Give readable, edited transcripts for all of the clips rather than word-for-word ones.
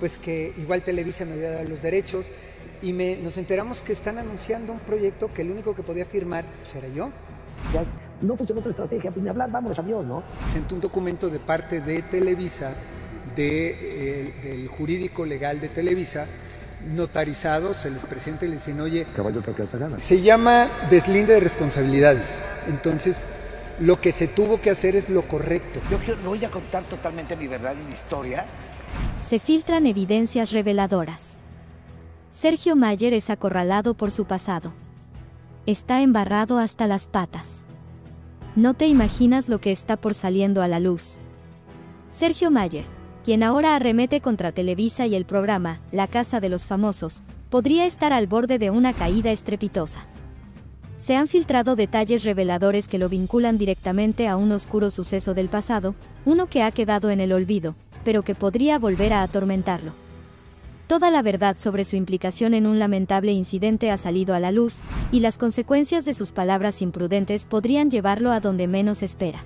pues que igual Televisa me había dado los derechos y nos enteramos que están anunciando un proyecto que el único que podía firmar pues era yo. Ya no funcionó tu estrategia, pues ni hablar, vámonos, adiós, ¿no? Presentó un documento de parte de Televisa, del jurídico legal de Televisa, notarizado, se les presenta y les dicen, oye, caballo que se gana. Se llama deslinde de responsabilidades. Entonces, lo que se tuvo que hacer es lo correcto. Yo voy a contar totalmente mi verdad y mi historia. Se filtran evidencias reveladoras. Sergio Mayer es acorralado por su pasado. Está embarrado hasta las patas. No te imaginas lo que está por saliendo a la luz. Sergio Mayer, quien ahora arremete contra Televisa y el programa La Casa de los Famosos, podría estar al borde de una caída estrepitosa. Se han filtrado detalles reveladores que lo vinculan directamente a un oscuro suceso del pasado, uno que ha quedado en el olvido, pero que podría volver a atormentarlo. Toda la verdad sobre su implicación en un lamentable incidente ha salido a la luz, y las consecuencias de sus palabras imprudentes podrían llevarlo a donde menos espera.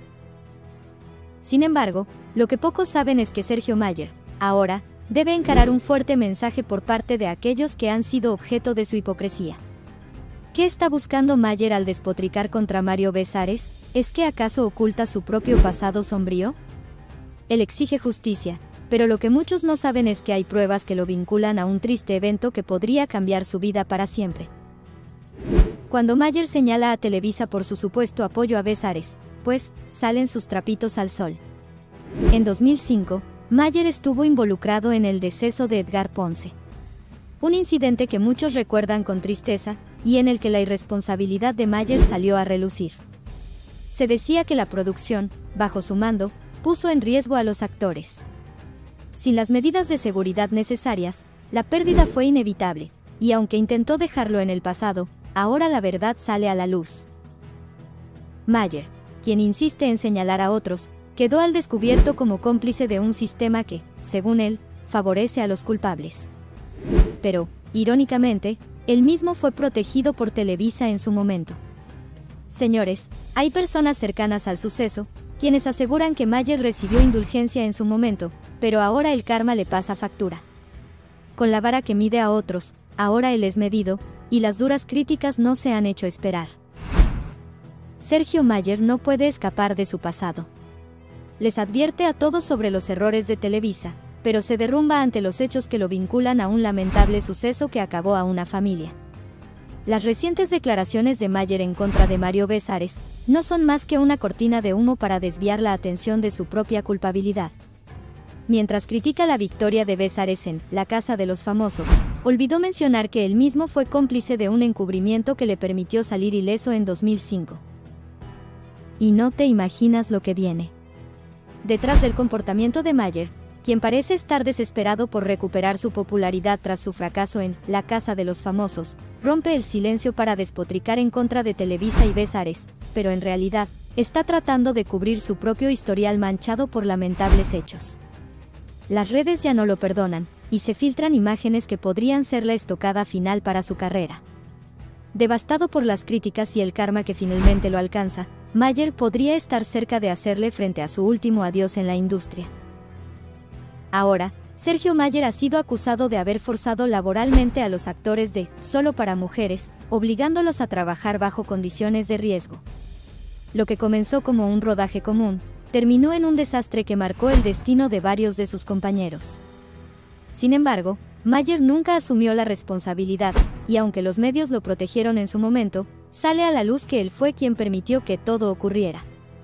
Sin embargo, lo que pocos saben es que Sergio Mayer, ahora, debe encarar un fuerte mensaje por parte de aquellos que han sido objeto de su hipocresía. ¿Qué está buscando Mayer al despotricar contra Mario Besares? ¿Es que acaso oculta su propio pasado sombrío? Él exige justicia, pero lo que muchos no saben es que hay pruebas que lo vinculan a un triste evento que podría cambiar su vida para siempre. Cuando Mayer señala a Televisa por su supuesto apoyo a Besares, pues, salen sus trapitos al sol. En 2005, Mayer estuvo involucrado en el deceso de Edgar Ponce. Un incidente que muchos recuerdan con tristeza, y en el que la irresponsabilidad de Mayer salió a relucir. Se decía que la producción, bajo su mando, puso en riesgo a los actores. Sin las medidas de seguridad necesarias, la pérdida fue inevitable, y aunque intentó dejarlo en el pasado, ahora la verdad sale a la luz. Mayer, quien insiste en señalar a otros, quedó al descubierto como cómplice de un sistema que, según él, favorece a los culpables. Pero, irónicamente, él mismo fue protegido por Televisa en su momento. Señores, hay personas cercanas al suceso, quienes aseguran que Mayer recibió indulgencia en su momento, pero ahora el karma le pasa factura. Con la vara que mide a otros, ahora él es medido, y las duras críticas no se han hecho esperar. Sergio Mayer no puede escapar de su pasado. Les advierte a todos sobre los errores de Televisa, pero se derrumba ante los hechos que lo vinculan a un lamentable suceso que acabó a una familia. Las recientes declaraciones de Mayer en contra de Mario Besares no son más que una cortina de humo para desviar la atención de su propia culpabilidad. Mientras critica la victoria de Besares en La Casa de los Famosos, olvidó mencionar que él mismo fue cómplice de un encubrimiento que le permitió salir ileso en 2005. Y no te imaginas lo que viene. Detrás del comportamiento de Mayer, quien parece estar desesperado por recuperar su popularidad tras su fracaso en La Casa de los Famosos, rompe el silencio para despotricar en contra de Televisa y Besares, pero en realidad, está tratando de cubrir su propio historial manchado por lamentables hechos. Las redes ya no lo perdonan, y se filtran imágenes que podrían ser la estocada final para su carrera. Devastado por las críticas y el karma que finalmente lo alcanza, Mayer podría estar cerca de hacerle frente a su último adiós en la industria. Ahora, Sergio Mayer ha sido acusado de haber forzado laboralmente a los actores de Solo para Mujeres, obligándolos a trabajar bajo condiciones de riesgo. Lo que comenzó como un rodaje común, terminó en un desastre que marcó el destino de varios de sus compañeros. Sin embargo, Mayer nunca asumió la responsabilidad, y aunque los medios lo protegieron en su momento, sale a la luz que él fue quien permitió que todo ocurriera.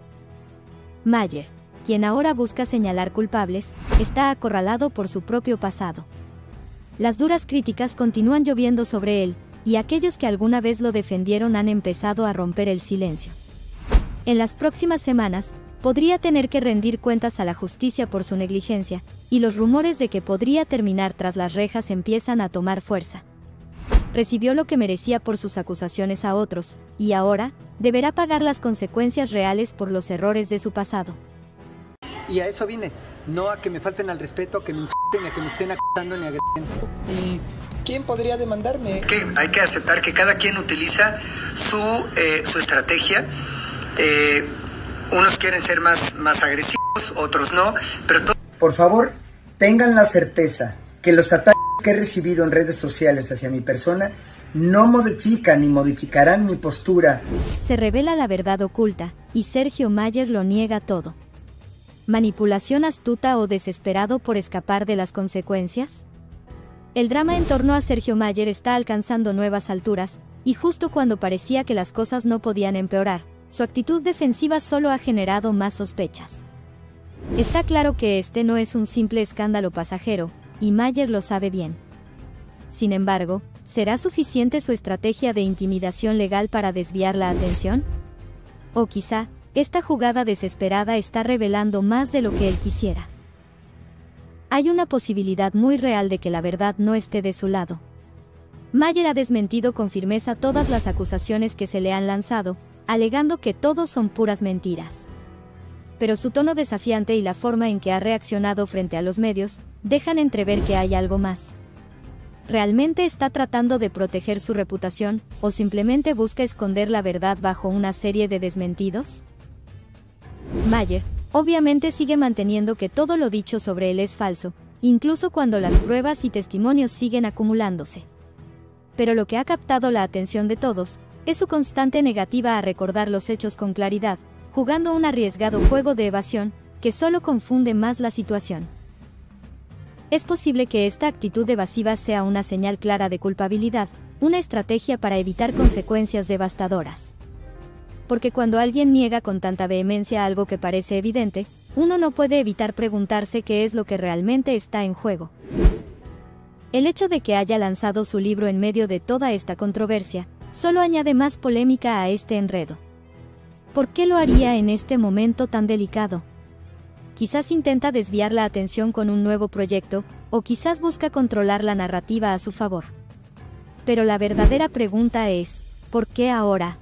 Mayer, quien ahora busca señalar culpables, está acorralado por su propio pasado. Las duras críticas continúan lloviendo sobre él, y aquellos que alguna vez lo defendieron han empezado a romper el silencio. En las próximas semanas, podría tener que rendir cuentas a la justicia por su negligencia, y los rumores de que podría terminar tras las rejas empiezan a tomar fuerza. Recibió lo que merecía por sus acusaciones a otros, y ahora, deberá pagar las consecuencias reales por los errores de su pasado. Y a eso vine, no a que me falten al respeto, a que me insulten, a que me estén acusando ni agrediendo. ¿Y quién podría demandarme? Hay que aceptar que cada quien utiliza su estrategia. Unos quieren ser más agresivos, otros no, pero Por favor, tengan la certeza que los ataques que he recibido en redes sociales hacia mi persona no modifican ni modificarán mi postura. Se revela la verdad oculta, y Sergio Mayer lo niega todo. ¿Manipulación astuta o desesperado por escapar de las consecuencias? El drama en torno a Sergio Mayer está alcanzando nuevas alturas, y justo cuando parecía que las cosas no podían empeorar, su actitud defensiva solo ha generado más sospechas. Está claro que este no es un simple escándalo pasajero, y Mayer lo sabe bien. Sin embargo, ¿será suficiente su estrategia de intimidación legal para desviar la atención? O quizá, esta jugada desesperada está revelando más de lo que él quisiera. Hay una posibilidad muy real de que la verdad no esté de su lado. Mayer ha desmentido con firmeza todas las acusaciones que se le han lanzado, alegando que todo son puras mentiras. Pero su tono desafiante y la forma en que ha reaccionado frente a los medios, dejan entrever que hay algo más. ¿Realmente está tratando de proteger su reputación, o simplemente busca esconder la verdad bajo una serie de desmentidos? Mayer, obviamente sigue manteniendo que todo lo dicho sobre él es falso, incluso cuando las pruebas y testimonios siguen acumulándose. Pero lo que ha captado la atención de todos, es su constante negativa a recordar los hechos con claridad, jugando un arriesgado juego de evasión, que solo confunde más la situación. Es posible que esta actitud evasiva sea una señal clara de culpabilidad, una estrategia para evitar consecuencias devastadoras. Porque cuando alguien niega con tanta vehemencia algo que parece evidente, uno no puede evitar preguntarse qué es lo que realmente está en juego. El hecho de que haya lanzado su libro en medio de toda esta controversia, solo añade más polémica a este enredo. ¿Por qué lo haría en este momento tan delicado? Quizás intenta desviar la atención con un nuevo proyecto, o quizás busca controlar la narrativa a su favor. Pero la verdadera pregunta es, ¿por qué ahora?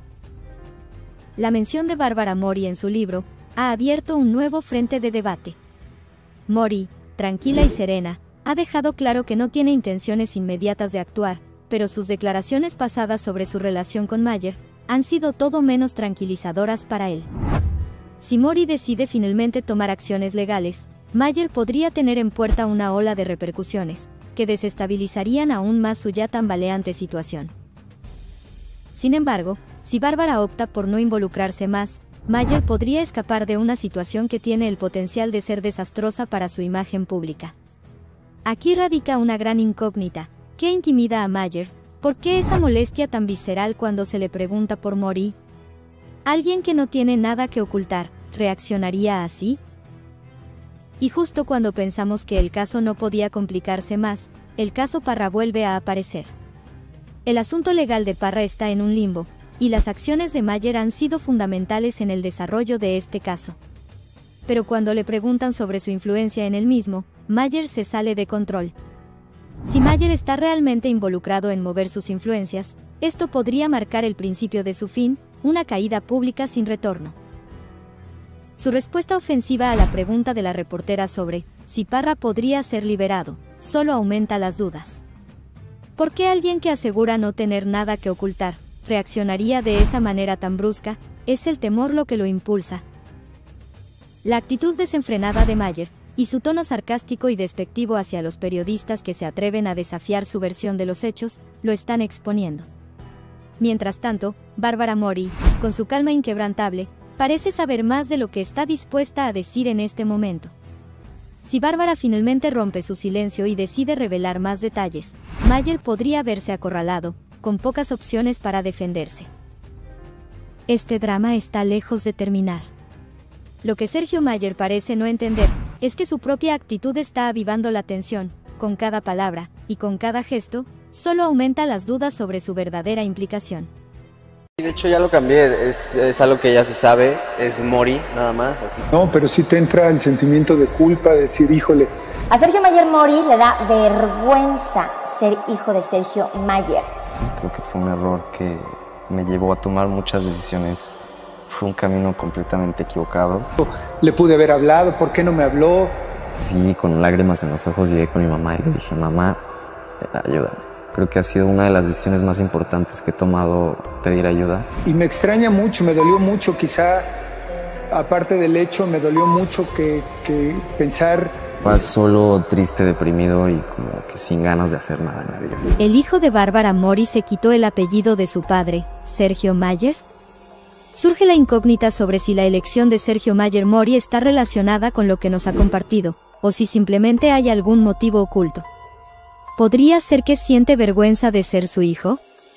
La mención de Bárbara Mori en su libro, ha abierto un nuevo frente de debate. Mori, tranquila y serena, ha dejado claro que no tiene intenciones inmediatas de actuar, pero sus declaraciones pasadas sobre su relación con Mayer, han sido todo menos tranquilizadoras para él. Si Mori decide finalmente tomar acciones legales, Mayer podría tener en puerta una ola de repercusiones, que desestabilizarían aún más su ya tambaleante situación. Sin embargo, si Bárbara opta por no involucrarse más, Mayer podría escapar de una situación que tiene el potencial de ser desastrosa para su imagen pública. Aquí radica una gran incógnita. ¿Qué intimida a Mayer? ¿Por qué esa molestia tan visceral cuando se le pregunta por Mori? ¿Alguien que no tiene nada que ocultar, reaccionaría así? Y justo cuando pensamos que el caso no podía complicarse más, el caso Parra vuelve a aparecer. El asunto legal de Parra está en un limbo, y las acciones de Mayer han sido fundamentales en el desarrollo de este caso. Pero cuando le preguntan sobre su influencia en el mismo, Mayer se sale de control. Si Mayer está realmente involucrado en mover sus influencias, esto podría marcar el principio de su fin, una caída pública sin retorno. Su respuesta ofensiva a la pregunta de la reportera sobre si Parra podría ser liberado, solo aumenta las dudas. ¿Por qué alguien que asegura no tener nada que ocultar, reaccionaría de esa manera tan brusca? Es el temor lo que lo impulsa. La actitud desenfrenada de Mayer, y su tono sarcástico y despectivo hacia los periodistas que se atreven a desafiar su versión de los hechos, lo están exponiendo. Mientras tanto, Bárbara Mori, con su calma inquebrantable, parece saber más de lo que está dispuesta a decir en este momento. Si Bárbara finalmente rompe su silencio y decide revelar más detalles, Mayer podría verse acorralado, con pocas opciones para defenderse. Este drama está lejos de terminar. Lo que Sergio Mayer parece no entender, es que su propia actitud está avivando la tensión, con cada palabra, y con cada gesto, solo aumenta las dudas sobre su verdadera implicación. De hecho ya lo cambié, es algo que ya se sabe, es Mori, nada más. Así. No, pero sí te entra el sentimiento de culpa, de decir, híjole. A Sergio Mayer Mori le da vergüenza ser hijo de Sergio Mayer. Creo que fue un error que me llevó a tomar muchas decisiones. Fue un camino completamente equivocado. Le pude haber hablado, ¿por qué no me habló? Sí, con lágrimas en los ojos llegué con mi mamá y le dije, mamá, ayúdame. Creo que ha sido una de las decisiones más importantes que he tomado, pedir ayuda. Y me extraña mucho, me dolió mucho, quizá, aparte del hecho, me dolió mucho que pensar Vas solo, triste, deprimido y como que sin ganas de hacer nada en la vida. ¿El hijo de Bárbara Mori se quitó el apellido de su padre, Sergio Mayer? Surge la incógnita sobre si la elección de Sergio Mayer Mori está relacionada con lo que nos ha compartido, o si simplemente hay algún motivo oculto. ¿Podría ser que siente vergüenza de ser su hijo?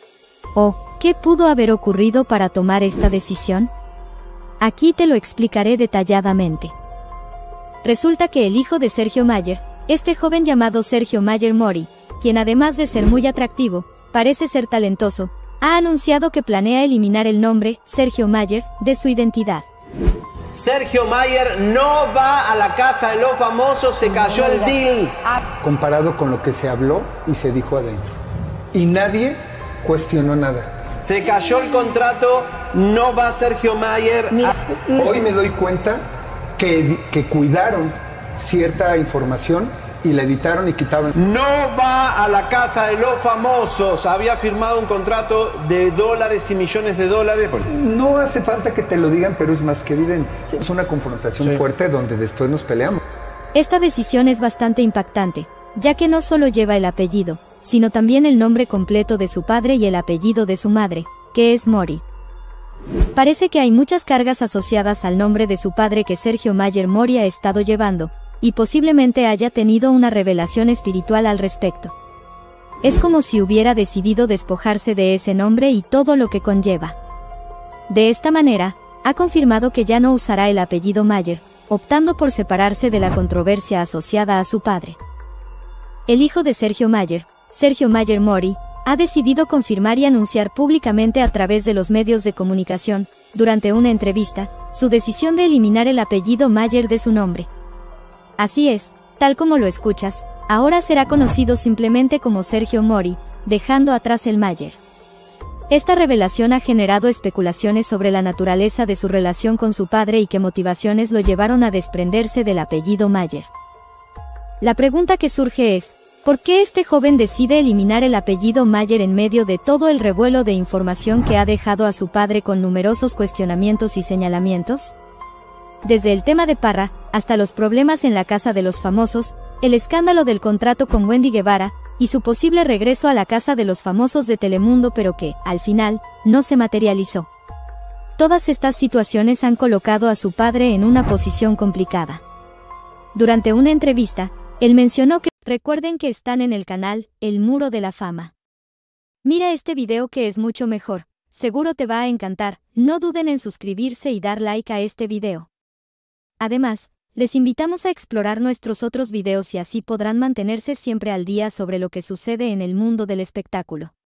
¿O qué pudo haber ocurrido para tomar esta decisión? Aquí te lo explicaré detalladamente. Resulta que el hijo de Sergio Mayer, este joven llamado Sergio Mayer Mori, quien además de ser muy atractivo, parece ser talentoso, ha anunciado que planea eliminar el nombre Sergio Mayer de su identidad. Sergio Mayer no va a la casa de los famosos, se cayó el deal. Comparado con lo que se habló y se dijo adentro. Y nadie cuestionó nada. Se cayó el contrato, no va Sergio Mayer. Hoy me doy cuenta que cuidaron cierta información y la editaron y quitaron. No va a la casa de los famosos. Había firmado un contrato de dólares y millones de dólares. No hace falta que te lo digan, pero es más que evidente. Es una confrontación fuerte donde después nos peleamos. Esta decisión es bastante impactante, ya que no solo lleva el apellido, sino también el nombre completo de su padre y el apellido de su madre, que es Mori. Parece que hay muchas cargas asociadas al nombre de su padre que Sergio Mayer Mori ha estado llevando, y posiblemente haya tenido una revelación espiritual al respecto. Es como si hubiera decidido despojarse de ese nombre y todo lo que conlleva. De esta manera, ha confirmado que ya no usará el apellido Mayer, optando por separarse de la controversia asociada a su padre. El hijo de Sergio Mayer, Sergio Mayer Mori, ha decidido confirmar y anunciar públicamente a través de los medios de comunicación, durante una entrevista, su decisión de eliminar el apellido Mayer de su nombre. Así es, tal como lo escuchas, ahora será conocido simplemente como Sergio Mori, dejando atrás el Mayer. Esta revelación ha generado especulaciones sobre la naturaleza de su relación con su padre y qué motivaciones lo llevaron a desprenderse del apellido Mayer. La pregunta que surge es, ¿por qué este joven decide eliminar el apellido Mayer en medio de todo el revuelo de información que ha dejado a su padre con numerosos cuestionamientos y señalamientos? Desde el tema de Parra, hasta los problemas en la casa de los famosos, el escándalo del contrato con Wendy Guevara, y su posible regreso a la casa de los famosos de Telemundo pero que, al final, no se materializó. Todas estas situaciones han colocado a su padre en una posición complicada. Durante una entrevista, él mencionó que recuerden que están en el canal El Muro de la Fama. Mira este video que es mucho mejor, seguro te va a encantar, no duden en suscribirse y dar like a este video. Además, les invitamos a explorar nuestros otros videos y así podrán mantenerse siempre al día sobre lo que sucede en el mundo del espectáculo.